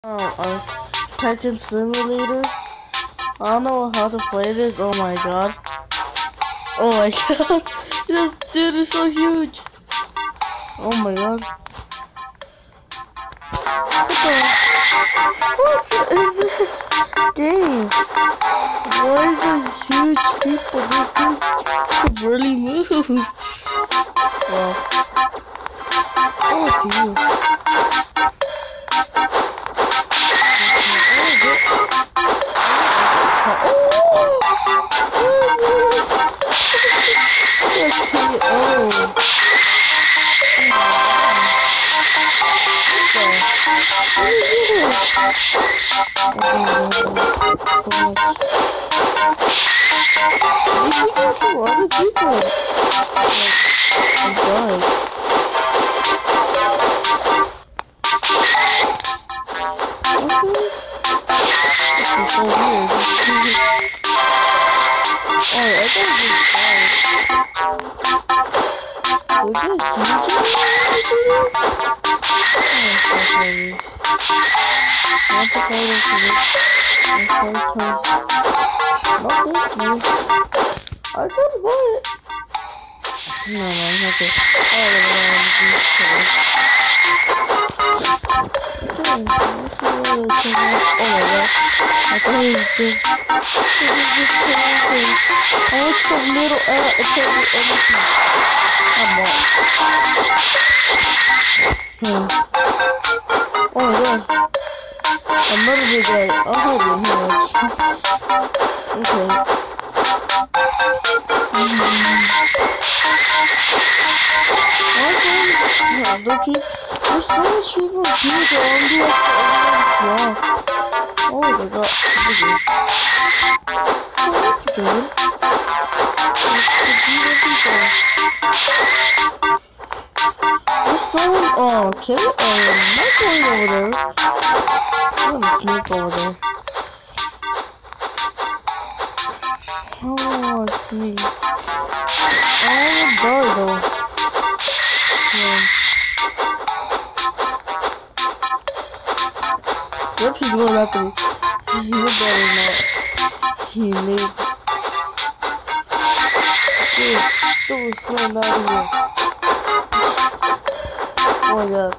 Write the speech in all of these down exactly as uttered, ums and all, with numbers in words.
Um, a Titan Simulator. I don't know how to play this. Oh my god. Oh my god. This dude is so huge. Oh my god. What the? What is this game? Why is there huge people? These people can barely move. Wow. Oh, dude. I got what? No, no, not this. Oh, no, no, okay, let's see what it is. Oh my god. I thought it was just, it was just crazy. I want some little ant to tell me everything. I'm not. Hmm. Oh my god. Another big guy. I'll hide in here. Okay. Yeah, Doki, there's so much people here that I'm doing wrong. Oh my god, okay. Oh, that's good. There's someone, oh, okay, oh, I'm not going over there. I'm gonna sneak over there. Oh, it's me. I wanna die though. Yeah. Yep, he's going after me. You better not. He made. Dude, dude, flying out of here. Oh my god.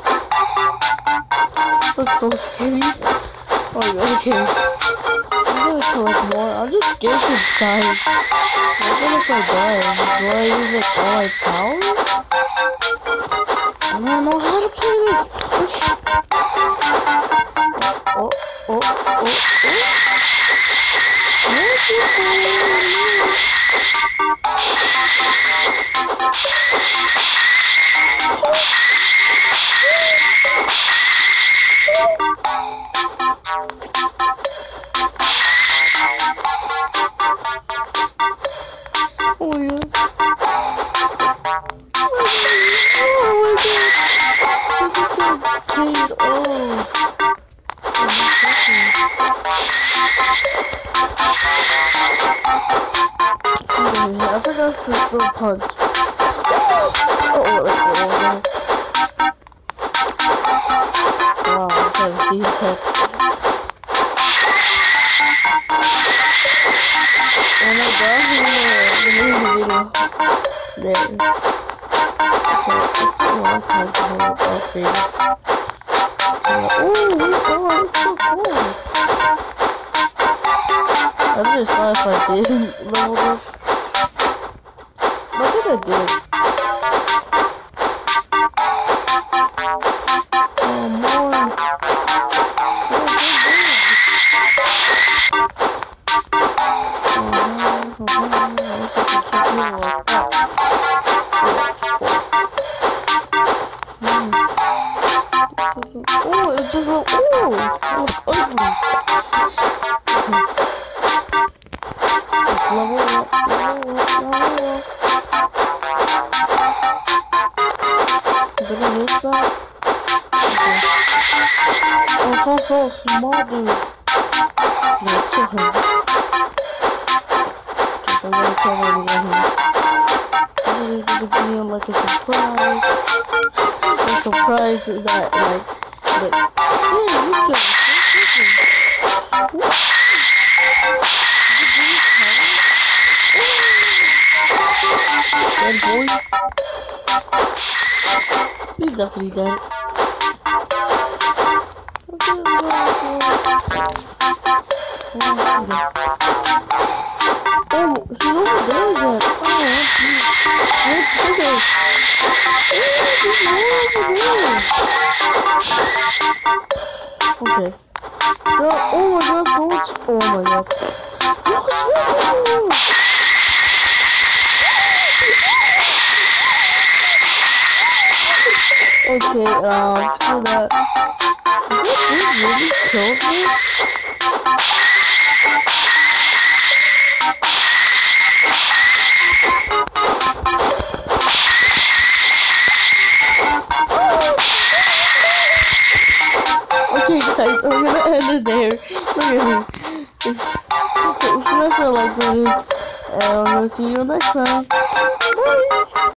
Looks so scary. Oh my god, okay. I'm gonna collect more. I'm just scared to die. What if I die? Do I use like all my power? I don't know how to play this. Okay. Oh, oh, oh, oh. What is going Oh my god. Oh my god. This is so paid off. I forgot to throw punch. Oh, let's go over there. Wow, I'm trying to see his head. Oh my god, he uh, the name of the video. There. Okay, it's a long time to hold up our favorite. Oh, oh, it's so cool. I just thought if I did level up. I think I did. Oh, more. Oh, it just went, oh, it was ugly. Level up, level up, level up. Did I miss that? Okay. Oh, it's all so small, dude. Yeah, kill him. Okay, I'm gonna kill him again here. This is gonna be like a surprise. A surprise that, like, like, hey, kill him. Dead boy. He's definitely dead. Okay, oh, he's over there again. Oh, geez. Where'd he go? Okay. No, oh my god, don't. Oh my god. No, okay, um, screw that. Did this really kill me? Okay guys, I'm gonna end it there. Look at me. Smash that like button, and I'm gonna see you next time. Bye!